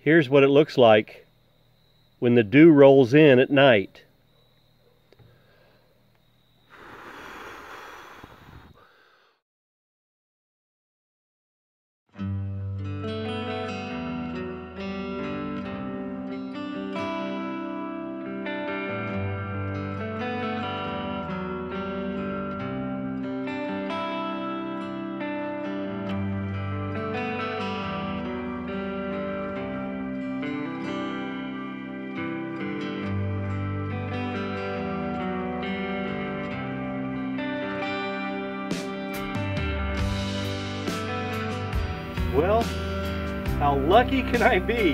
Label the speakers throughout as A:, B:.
A: Here's what it looks like when the dew rolls in at night. Well, how lucky can I be?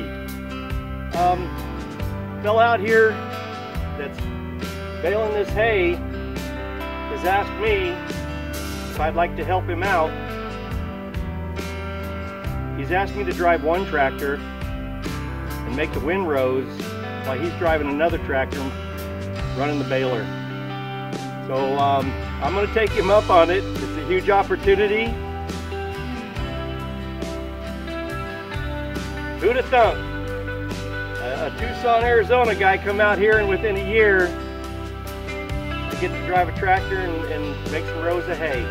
A: Fella out here that's baling this hay has asked me if I'd like to help him out. He's asked me to drive one tractor and make the windrows while he's driving another tractor running the baler. So I'm going to take him up on it. It's a huge opportunity. Who'd have thunk? A Tucson, Arizona guy come out here and within a year to get to drive a tractor and make some rows of hay.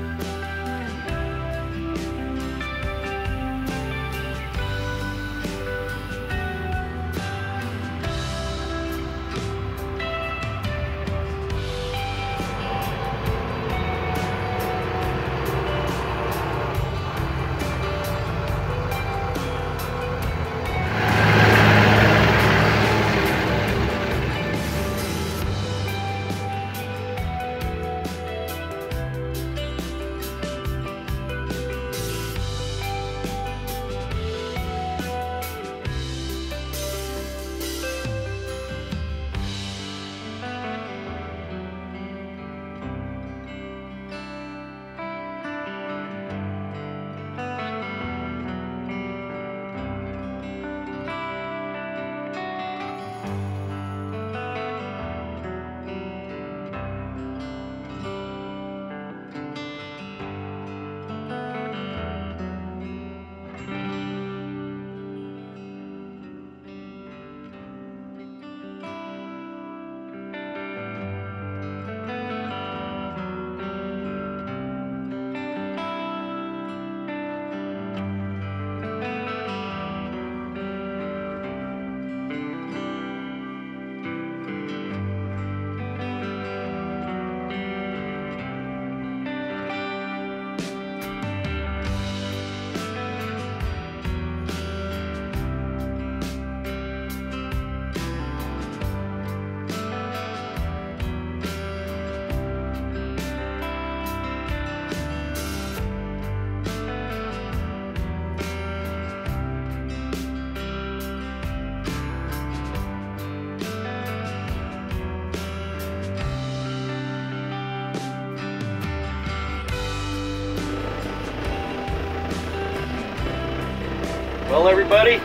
A: Well, everybody,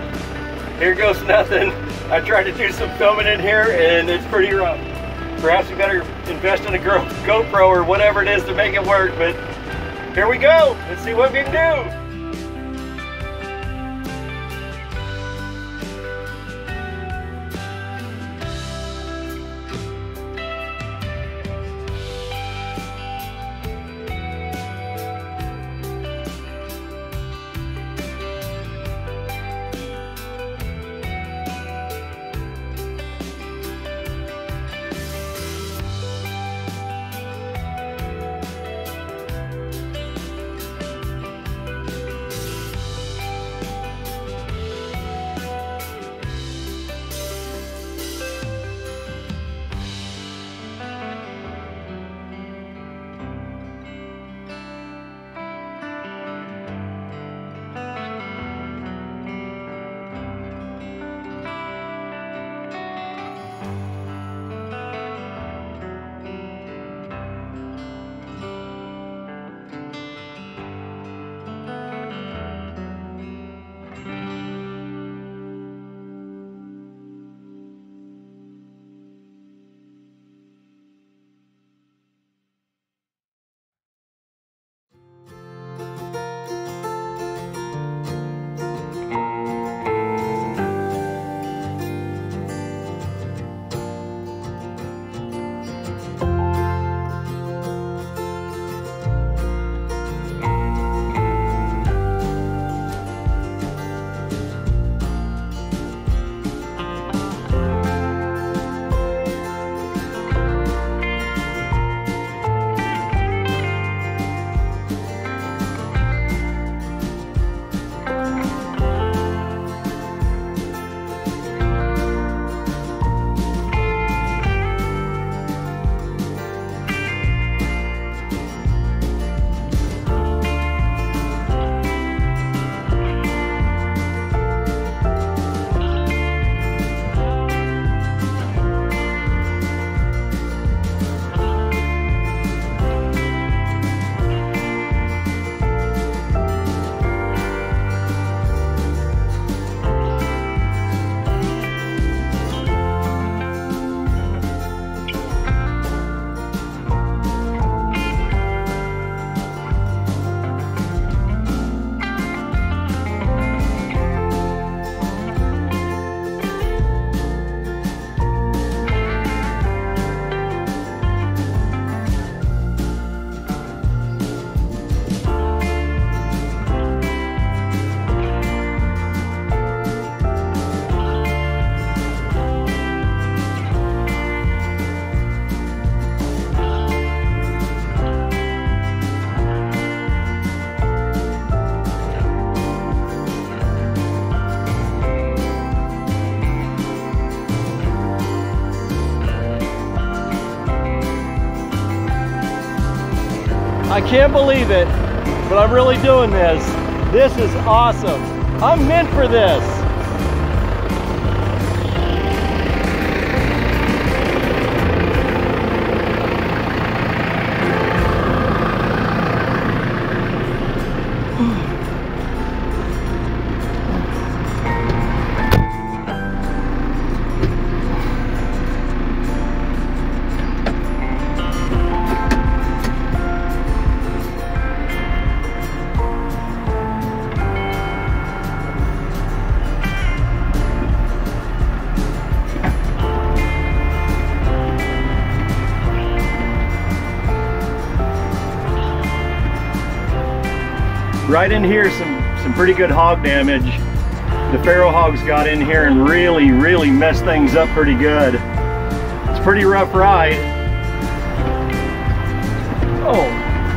A: here goes nothing. I tried to do some filming in here and it's pretty rough. Perhaps we better invest in a GoPro or whatever it is to make it work, but here we go. Let's see what we can do. I can't believe it, but I'm really doing this. This is awesome. I'm meant for this. Right in here, some pretty good hog damage. The Pharaoh hogs got in here and really messed things up pretty good. It's a pretty rough ride. Oh.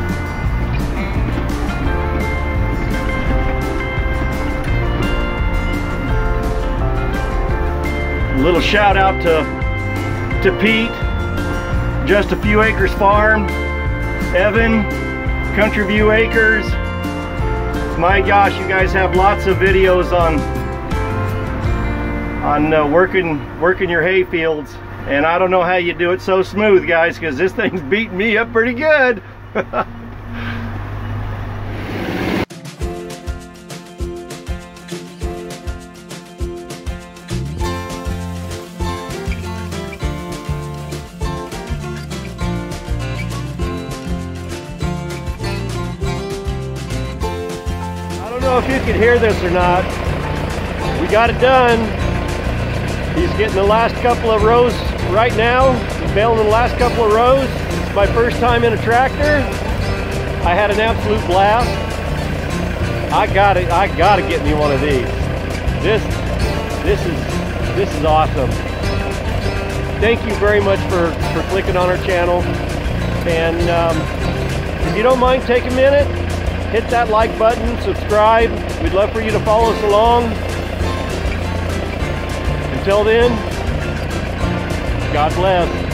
A: A little shout out to Pete, Just a Few Acres Farm, Evan, Country View Acres. My gosh, you guys have lots of videos on working your hay fields, and I don't know how you do it so smooth, guys, because this thing's beating me up pretty good. I don't know if you can hear this or not. We got it done. He's getting the last couple of rows right now. He's baling the last couple of rows. It's my first time in a tractor. I had an absolute blast. I gotta get me one of these. This is awesome. Thank you very much for clicking on our channel. And if you don't mind, take a minute, hit that like button, subscribe. We'd love for you to follow us along. Until then, God bless.